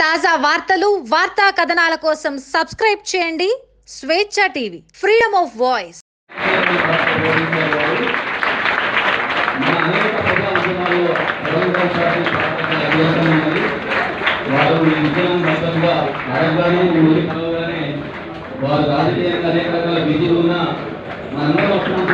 తాజా వార్తలు వార్తా కథనాల కోసం సబ్స్క్రైబ్ చేయండి స్వేచ్ఛ టీవీ, ఫ్రీడమ్ ఆఫ్ వాయిస్. వారు రాజకీయంగా అనేక రకాల విధులు ఉన్న మనందరం వస్తున్నాం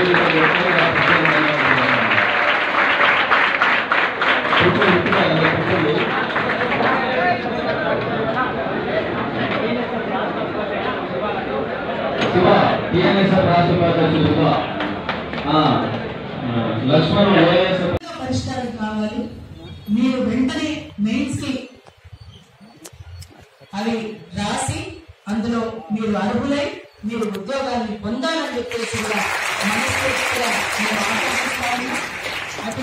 శివ టిఎన్ఎస్ఎఫ్ రాష్ట్ర ఉపాధ్యక్షులుగా లక్ష్మణ్ పరిష్కారం కావాలి. మీరు వెంటనే మెయిన్స్ కి అవి రాసి అందులో మీరు అర్హులై మీరు ఉద్యోగాన్ని పొందాలని చెప్పేసి మనస్ఫూర్తిగా మేము ఆకాంక్షిస్తాము. అటు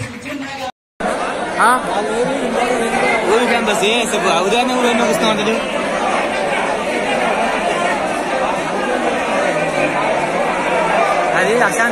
అది అశాంతి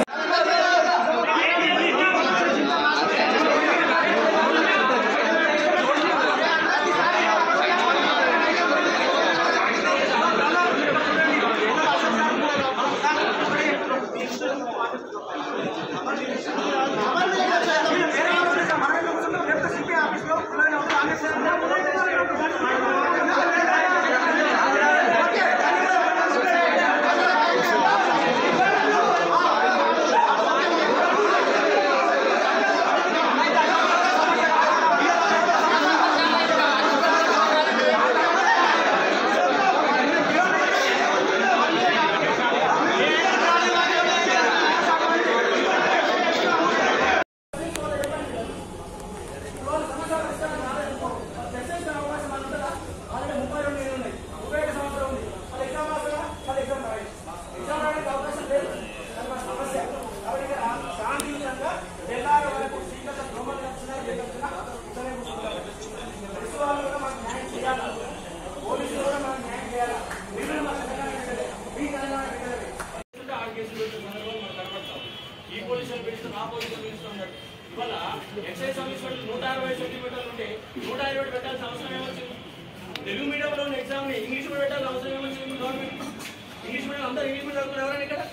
తెలుగు మీడియంలో ఎగ్జామ్ ని ఇంగ్లీష్ మీడియం పెట్టాల్సిన అవసరం ఏమొచ్చింది? గవర్నమెంట్ ఇంగ్లీష్ మీడియం అందరూ ఇంగ్లీష్ మీడియం చదువుకున్నారు. ఎవరైనా ఇక్కడ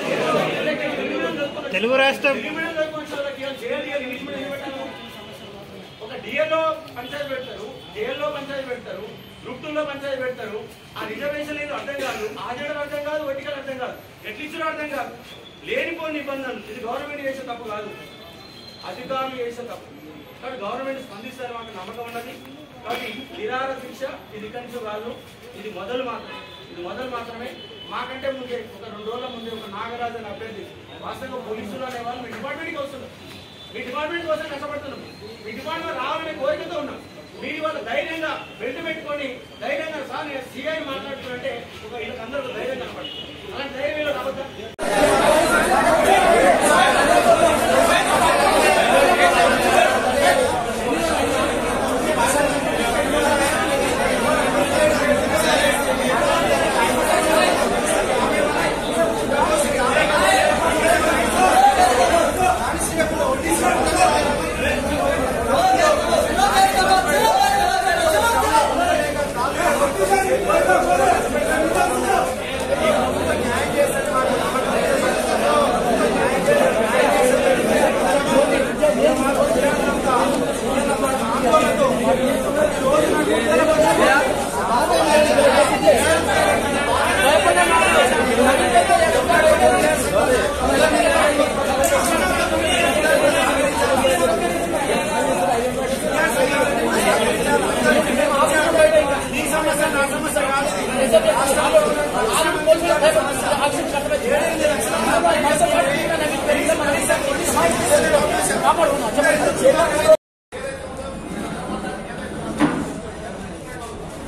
తెలుగు రాష్ట్రం ఇంగ్లీష్ మీడియం చదువుకున్నారు. ఇంగ్లీష్ మీడియం పెట్టారు. ఒక డిఎల్లో పంచాయతీ పెడతారు, జేఎల్లో పంచాయతీ పెడతారు, గ్రూప్ 2లో పంచాయతీ పెడతారు. ఆ రిజర్వేషన్ ఏదో అర్థం కాదు, ఆజడం అర్థం కాదు, వర్టికల్ అర్థం కాదు, ఎట్లిచ్చిన అర్థం కాదు. లేనిపోని నిబంధనలు. ఇది గవర్నమెంట్ చేసే తప్పు కాదు, అధికారులు చేసే తప్పు. కాబట్టి గవర్నమెంట్ స్పందిస్తారు, మాకు నమ్మకం ఉన్నది. కాబట్టి నిరాహార దీక్ష ఇది ఇక్కడి నుంచి కాదు, ఇది మొదలు మాత్రమే. మాకంటే ముందే ఒక 2 రోజుల ముందే ఒక నాగరాజు అని అభ్యర్థి వాస్తవంగా పోలీసులు అనేవాళ్ళు మీ డిపార్ట్మెంట్కి వస్తున్నారు. మీ డిపార్ట్మెంట్ కోసం కష్టపడుతున్నాం, మీ డిపార్ట్మెంట్ రావాలనే కోరికతో ఉన్నాం. మీరు వాళ్ళ ధైర్యంగా బెల్ట్ పెట్టుకొని ధైర్యంగా సార్ నేను సిఐ మాట్లాడుతుంటే ఒక వీళ్ళకందరూ ధైర్యం కనపడుతుంది. అలాంటి ధైర్యం వీళ్ళు రావద్దా?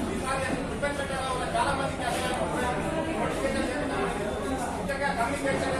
చాలా మంది